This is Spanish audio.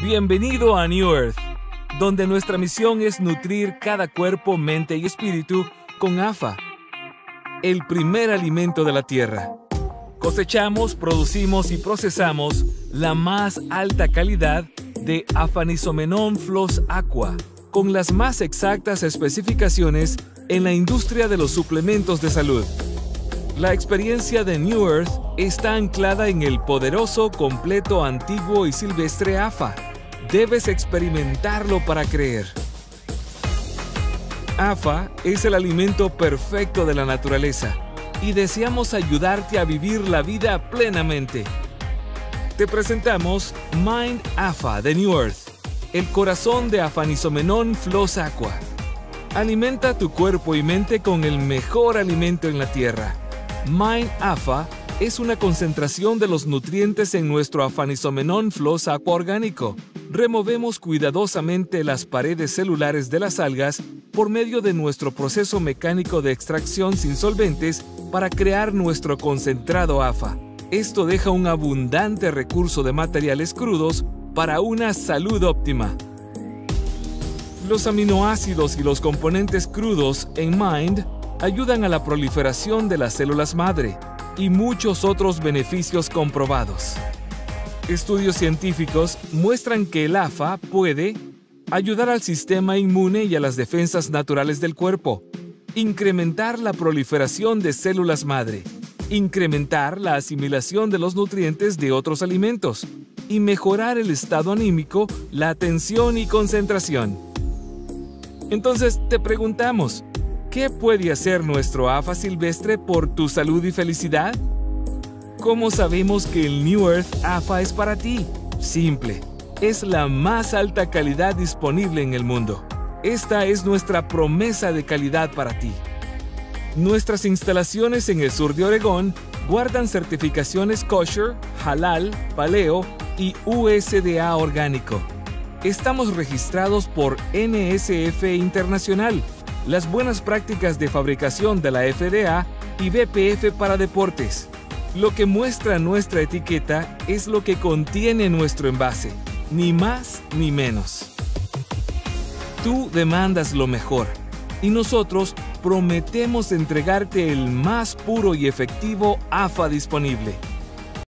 Bienvenido a New Earth, donde nuestra misión es nutrir cada cuerpo, mente y espíritu con AFA, el primer alimento de la tierra. Cosechamos, producimos y procesamos la más alta calidad de Afanisomenon Flos Aqua, con las más exactas especificaciones en la industria de los suplementos de salud. La experiencia de New Earth está anclada en el poderoso, completo, antiguo y silvestre AFA. Debes experimentarlo para creer. AFA es el alimento perfecto de la naturaleza y deseamos ayudarte a vivir la vida plenamente. Te presentamos Mind AFA de New Earth, el corazón de Afanisomenon Flos Aqua. Alimenta tu cuerpo y mente con el mejor alimento en la tierra. Mind AFA es una concentración de los nutrientes en nuestro Afanisomenon Flos Aqua orgánico. Removemos cuidadosamente las paredes celulares de las algas por medio de nuestro proceso mecánico de extracción sin solventes para crear nuestro concentrado AFA. Esto deja un abundante recurso de materiales crudos para una salud óptima. Los aminoácidos y los componentes crudos en Mind ayudan a la proliferación de las células madre y muchos otros beneficios comprobados. Estudios científicos muestran que el AFA puede ayudar al sistema inmune y a las defensas naturales del cuerpo, incrementar la proliferación de células madre, incrementar la asimilación de los nutrientes de otros alimentos y mejorar el estado anímico, la atención y concentración. Entonces te preguntamos, ¿qué puede hacer nuestro AFA silvestre por tu salud y felicidad? ¿Cómo sabemos que el New Earth AFA es para ti? Simple. Es la más alta calidad disponible en el mundo. Esta es nuestra promesa de calidad para ti. Nuestras instalaciones en el sur de Oregón guardan certificaciones kosher, halal, paleo y USDA orgánico. Estamos registrados por NSF Internacional, las buenas prácticas de fabricación de la FDA y BPF para deportes. Lo que muestra nuestra etiqueta es lo que contiene nuestro envase, ni más ni menos. Tú demandas lo mejor y nosotros prometemos entregarte el más puro y efectivo AFA disponible.